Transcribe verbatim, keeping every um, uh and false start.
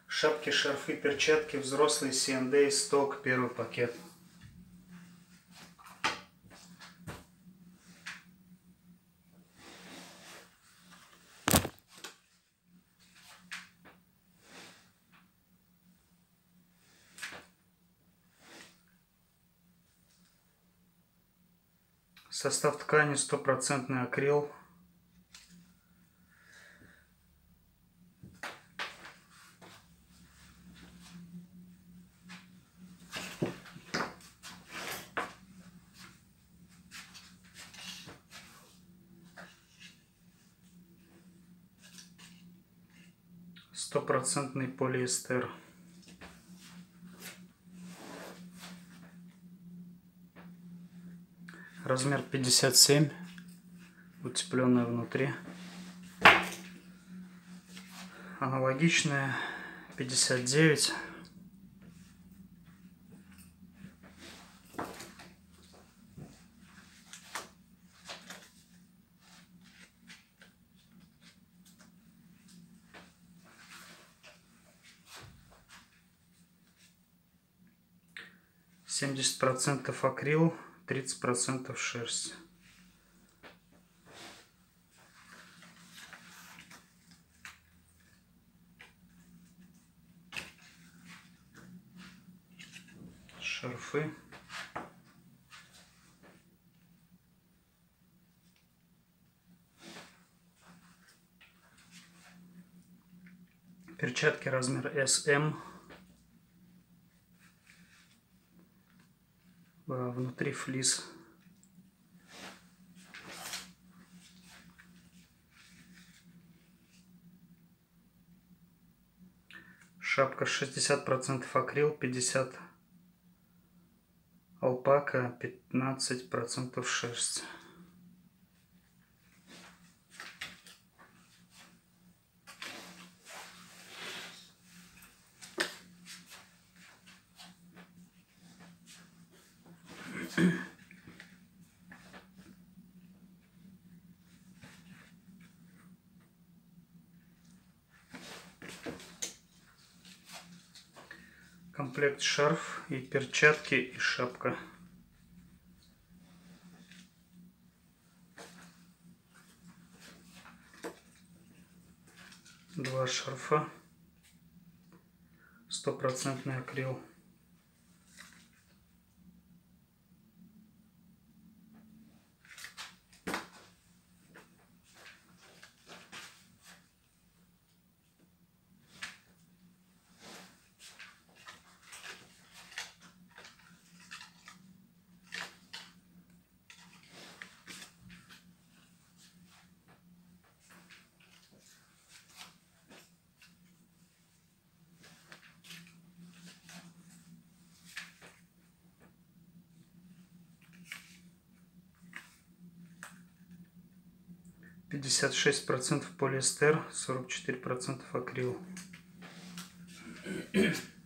Шапки, шарфы, перчатки, взрослый си энд эй, сток, первый пакет. Состав ткани стопроцентный акрил. Стопроцентный полиэстер. Размер пятьдесят семь, утепленная внутри. Аналогичная пятьдесят девять. семьдесят процентов акрил, тридцать процентов шерсть. Шарфы. Перчатки размер эс эм. Внутри флис. Шапка шестьдесят процентов акрил, пятьдесят процентов алпака, пятнадцать процентов шерсть. Комплект шарф и перчатки и шапка. Два шарфа. Стопроцентный акрил. пятьдесят шесть процентов полиэстер, сорок четыре процента акрил.